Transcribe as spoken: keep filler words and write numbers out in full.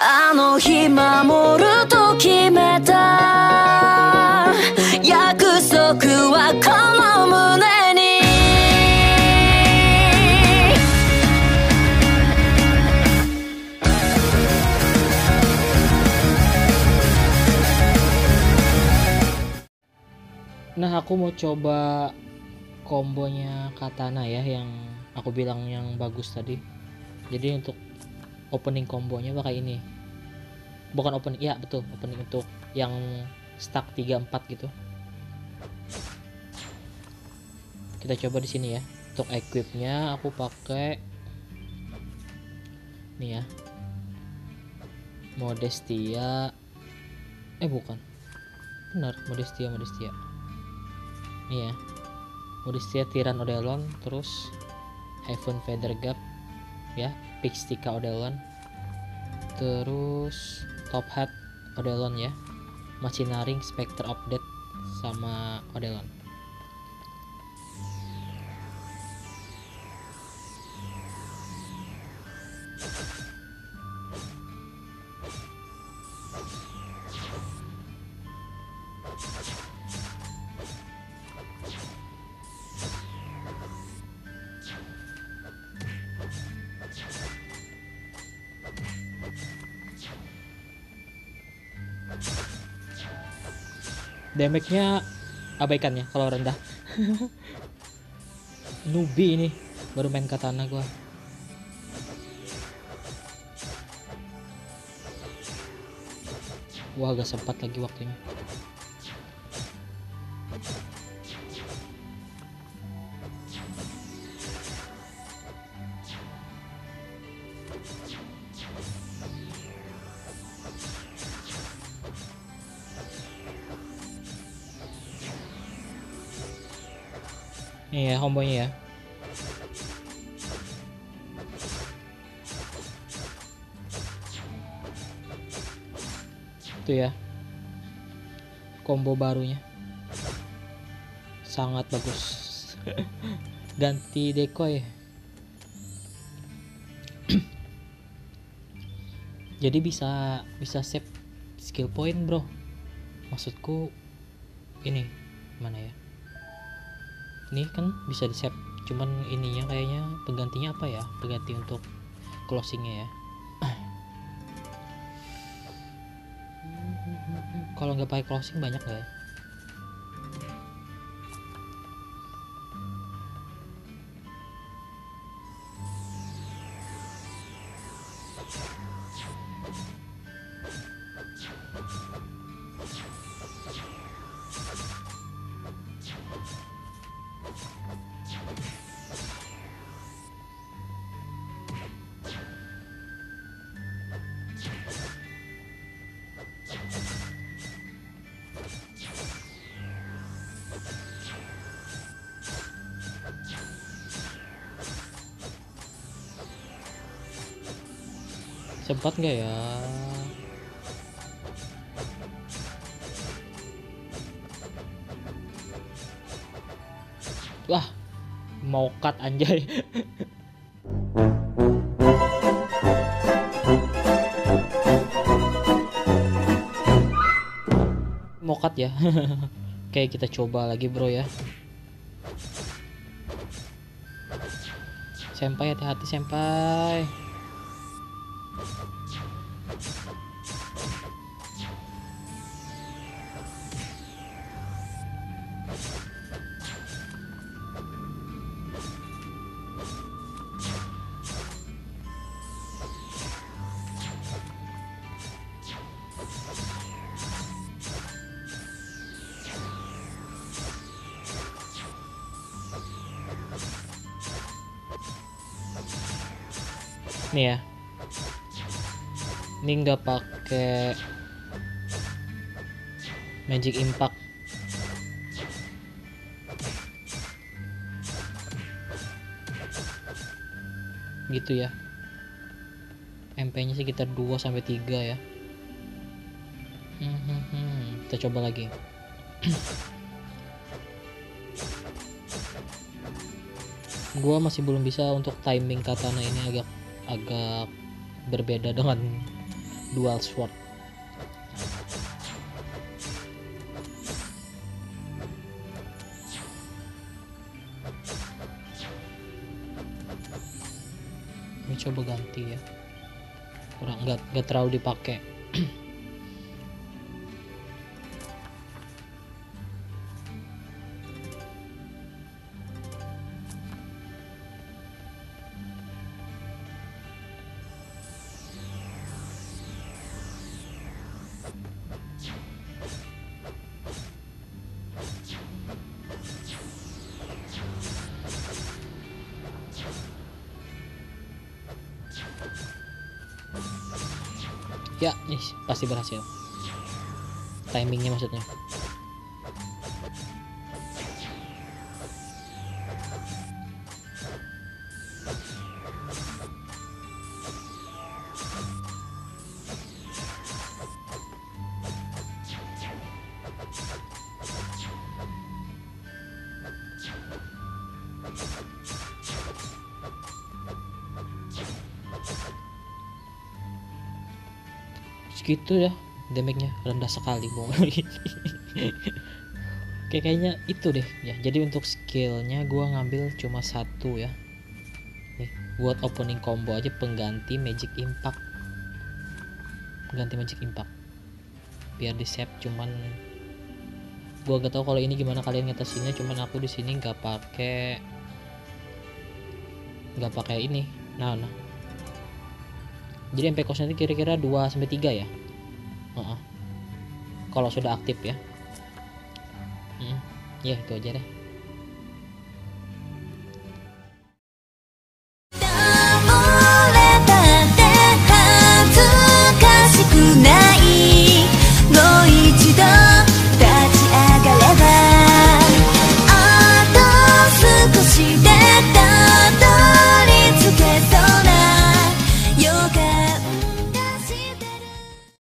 あの日守ると決めた約束はこの胸に。 Nah, aku mau coba kombonya Katana ya, yang aku bilang yang bagus tadi. Jadi untuk opening kombonya pakai ini. Bukan opening, ya betul, opening untuk yang stack tiga empat gitu. Kita coba di sini ya. Untuk equipnya aku pakai nih ya. Modestia. Eh bukan. Benar, Modestia, Modestia. Nih ya. Modestia Tiran Odelon, terus Heaven Feather Gap ya, Pixtika Odelon, terus Top Hat Odelon ya, Machinaring Spectre Update sama Odelon. Damage-nya abaikan ya kalau rendah. Newbie ini, baru main Katana gua. Wah, agak sempat lagi waktunya. Nih ya kombonya ya. Itu ya. Combo barunya. Sangat bagus. Ganti decoy. Jadi bisa bisa save skill point, bro. Maksudku ini mana ya? Ini kan bisa di save, cuman ininya kayaknya penggantinya apa ya, pengganti untuk closingnya ya. Kalau nggak pakai closing banyak nggak ya? Sempat nggak ya? Wah, mau cut anjay. Mau cut ya. Oke, kita coba lagi bro ya. Senpai, hati-hati senpai. Nih ya, ini nggak pakai Magic Impact. Gitu ya. M P-nya sekitar dua sampai tiga ya. Hmm, hmm, hmm. Kita coba lagi. Gua masih belum bisa untuk timing katana ini, agak agak berbeda dengan dual sword. Ini coba ganti ya, kurang nggak nggak terlalu dipakai. Ya, nih pasti berhasil. Timingnya maksudnya. Segitu ya, damage-nya rendah sekali mau. Oke, kayaknya itu deh ya. Jadi untuk skillnya gua ngambil cuma satu ya. Nih, buat opening combo aja pengganti magic impact. Pengganti magic impact. Biar di save, cuman gua gak tahu kalau ini gimana kalian ngatasinnya, cuman aku di sini nggak pakai nggak pakai ini. Nah, nah. Jadi M P cost nanti kira-kira dua sampai tiga ya. Uh -uh. Kalau sudah aktif ya. Hmm. Ya itu aja deh.